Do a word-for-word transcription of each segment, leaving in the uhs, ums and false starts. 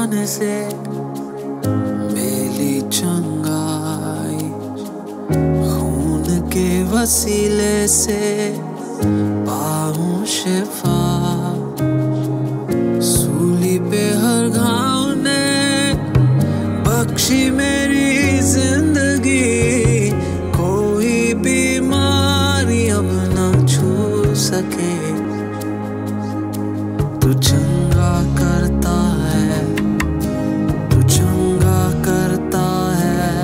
जाने से मेरी चंगाई, खून के वसीले से पाऊं शिफा। सूली पे हर घाव ने बख्शी मेरी जिंदगी, कोई बीमारी अब न छू सके। तू चंगा करता है, तू चंगा करता है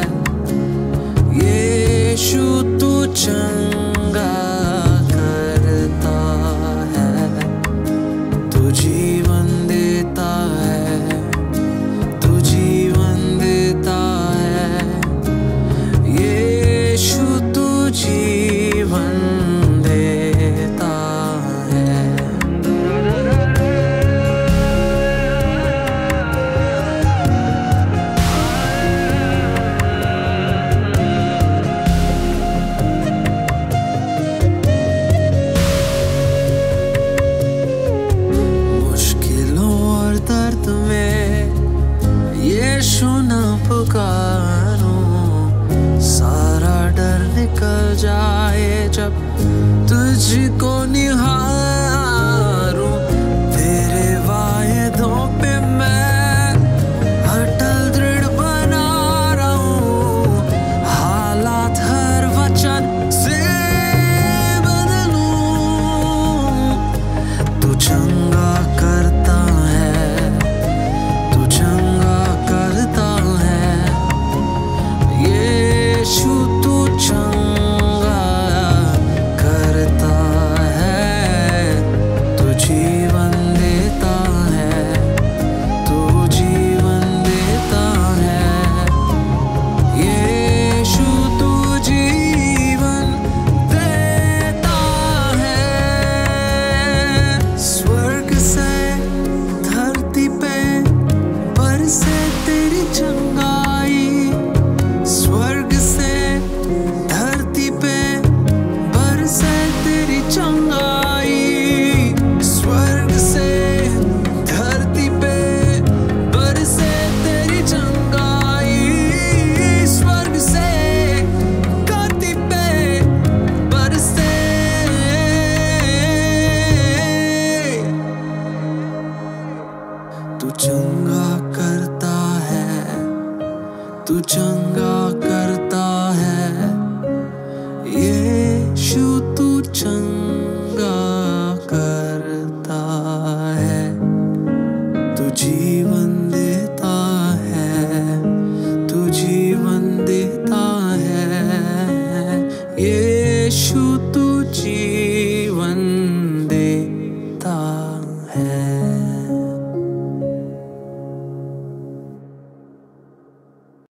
यीशु, तू चंगा करता है। तू जीवन देता है, तू जीवन देता है यीशु, तू जीवन देता है। दर्द में यीशु ना पुकारूं, सारा डर निकल जाए जब तुझको निहारूं। तेरे वायदों पे मैं अटल दृढ़ बना रहूं, हालात हर वचन से बदलूं। तू चंगा करता यीशु, तू चंगा करता है, तू जीवन देता है, तू जीवन देता है यीशु, तू जीवन देता है। स्वर्ग से धरती पे बरसे तेरी चंगाई, स्वर्ग से धरती पे बरसे तेरी चंगाई, स्वर्ग से धरती पे बरसे तेरी चंगाई, स्वर्ग से धरती पे बरसे। तू चंगा करता है, तू चंगा करता